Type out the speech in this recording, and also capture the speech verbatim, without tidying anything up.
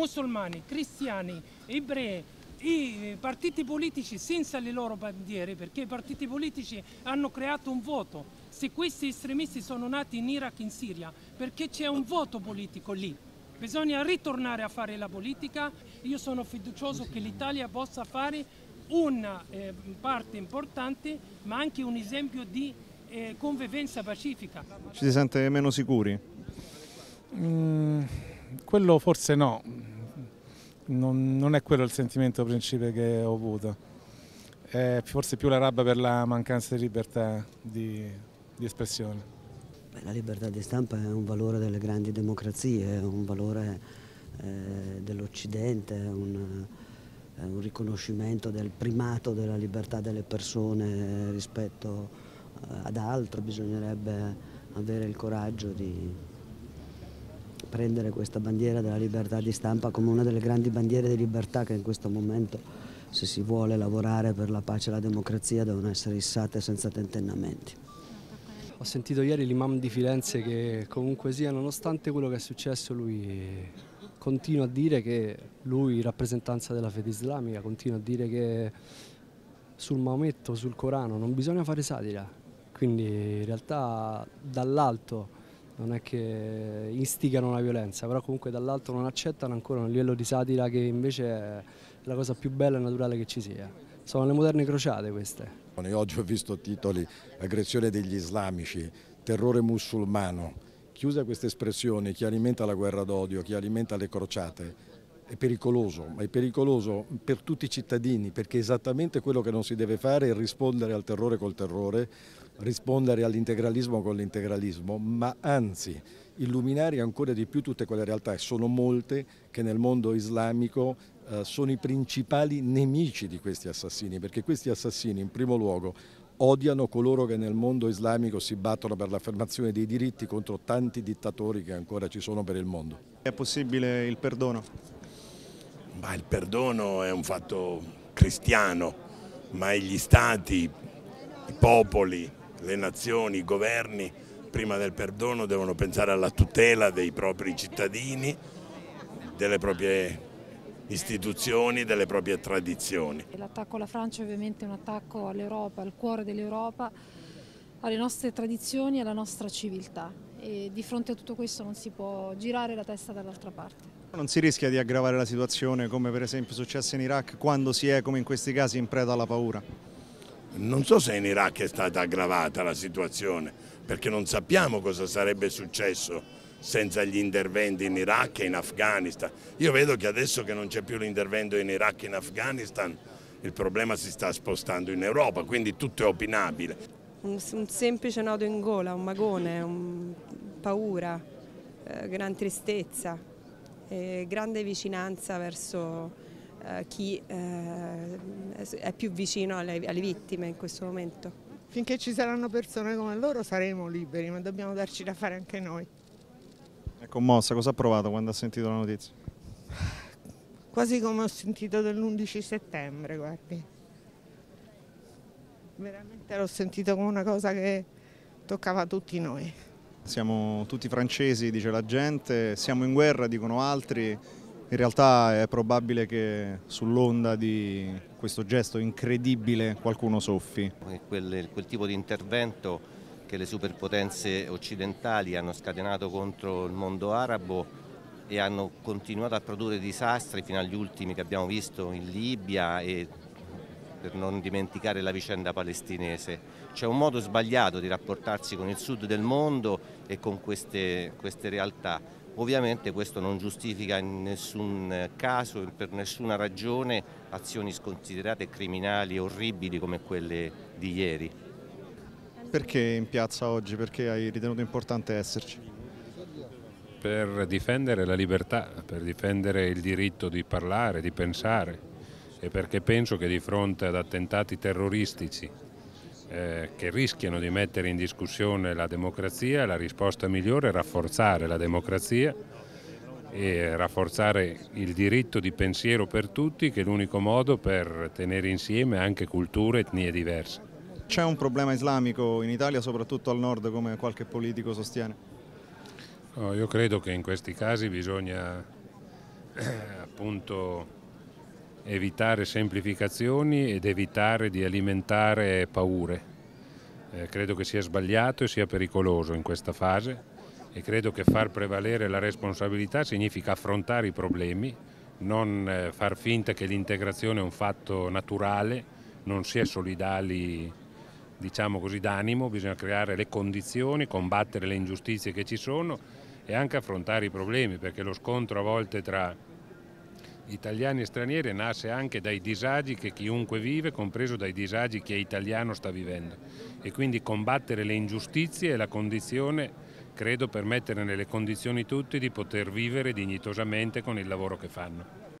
musulmani, cristiani, ebrei, i partiti politici senza le loro bandiere, perché i partiti politici hanno creato un voto. Se questi estremisti sono nati in Iraq e in Siria, perché c'è un voto politico lì. Bisogna ritornare a fare la politica. Io sono fiducioso che l'Italia possa fare una eh, parte importante, ma anche un esempio di eh, convivenza pacifica. Ci si sente meno sicuri? Mm, quello forse no, non, non è quello il sentimento principe che ho avuto, è forse più la rabbia per la mancanza di libertà di, di espressione. Beh, la libertà di stampa è un valore delle grandi democrazie, è un valore eh, dell'Occidente, è un, è un riconoscimento del primato della libertà delle persone rispetto eh, ad altro. Bisognerebbe avere il coraggio di prendere questa bandiera della libertà di stampa come una delle grandi bandiere di libertà che in questo momento, se si vuole lavorare per la pace e la democrazia, devono essere issate senza tentennamenti. Ho sentito ieri l'imam di Firenze che comunque sia, nonostante quello che è successo, lui continua a dire che lui, rappresentanza della fede islamica, continua a dire che sul Maometto, sul Corano non bisogna fare satira, quindi in realtà dall'alto non è che istigano la violenza, però comunque dall'alto non accettano ancora un livello di satira che invece è la cosa più bella e naturale che ci sia. Sono le moderne crociate queste. Oggi ho visto titoli: aggressione degli islamici, terrore musulmano. Chi usa queste espressioni, chi alimenta la guerra d'odio, chi alimenta le crociate, è pericoloso, ma è pericoloso per tutti i cittadini, perché esattamente quello che non si deve fare è rispondere al terrore col terrore, rispondere all'integralismo con l'integralismo, ma anzi illuminare ancora di più tutte quelle realtà, e sono molte, che nel mondo islamico eh, sono i principali nemici di questi assassini, perché questi assassini in primo luogo odiano coloro che nel mondo islamico si battono per l'affermazione dei diritti contro tanti dittatori che ancora ci sono per il mondo. È possibile il perdono? Ma il perdono è un fatto cristiano, ma gli stati, i popoli, le nazioni, i governi, prima del perdono devono pensare alla tutela dei propri cittadini, delle proprie istituzioni, delle proprie tradizioni. L'attacco alla Francia è ovviamente un attacco all'Europa, al cuore dell'Europa, alle nostre tradizioni e alla nostra civiltà, e di fronte a tutto questo non si può girare la testa dall'altra parte. Non si rischia di aggravare la situazione, come per esempio è successo in Iraq, quando si è, come in questi casi, in preda alla paura? Non so se in Iraq è stata aggravata la situazione, perché non sappiamo cosa sarebbe successo senza gli interventi in Iraq e in Afghanistan. Io vedo che adesso che non c'è più l'intervento in Iraq e in Afghanistan, il problema si sta spostando in Europa, quindi tutto è opinabile. Un, un semplice nodo in gola, un magone, un, paura, eh, gran tristezza, eh, grande vicinanza verso eh, chi eh, è più vicino alle, alle vittime in questo momento. Finché ci saranno persone come loro saremo liberi, ma dobbiamo darci da fare anche noi. È commossa, cosa ha provato quando ha sentito la notizia? Quasi come ho sentito dell'undici settembre, guardi. Veramente l'ho sentito come una cosa che toccava tutti noi. Siamo tutti francesi, dice la gente, siamo in guerra, dicono altri. In realtà è probabile che sull'onda di questo gesto incredibile qualcuno soffi. Quel, quel tipo di intervento che le superpotenze occidentali hanno scatenato contro il mondo arabo e hanno continuato a produrre disastri fino agli ultimi che abbiamo visto in Libia, e per non dimenticare la vicenda palestinese. C'è un modo sbagliato di rapportarsi con il sud del mondo e con queste, queste realtà. Ovviamente questo non giustifica in nessun caso, per nessuna ragione, azioni sconsiderate, criminali e orribili come quelle di ieri. Perché in piazza oggi? Perché hai ritenuto importante esserci? Per difendere la libertà, per difendere il diritto di parlare, di pensare, e perché penso che di fronte ad attentati terroristici eh, che rischiano di mettere in discussione la democrazia, la risposta migliore è rafforzare la democrazia e rafforzare il diritto di pensiero per tutti, che è l'unico modo per tenere insieme anche culture e etnie diverse. C'è un problema islamico in Italia, soprattutto al nord, come qualche politico sostiene? No, io credo che in questi casi bisogna appunto evitare semplificazioni ed evitare di alimentare paure. Eh, credo che sia sbagliato e sia pericoloso in questa fase e credo che far prevalere la responsabilità significa affrontare i problemi, non eh, far finta che l'integrazione è un fatto naturale, non si è solidali, diciamo così, d'animo, bisogna creare le condizioni, combattere le ingiustizie che ci sono e anche affrontare i problemi, perché lo scontro a volte tra italiani e stranieri nasce anche dai disagi che chiunque vive, compreso dai disagi che italiano sta vivendo, e quindi combattere le ingiustizie è la condizione, credo, per mettere nelle condizioni tutti di poter vivere dignitosamente con il lavoro che fanno.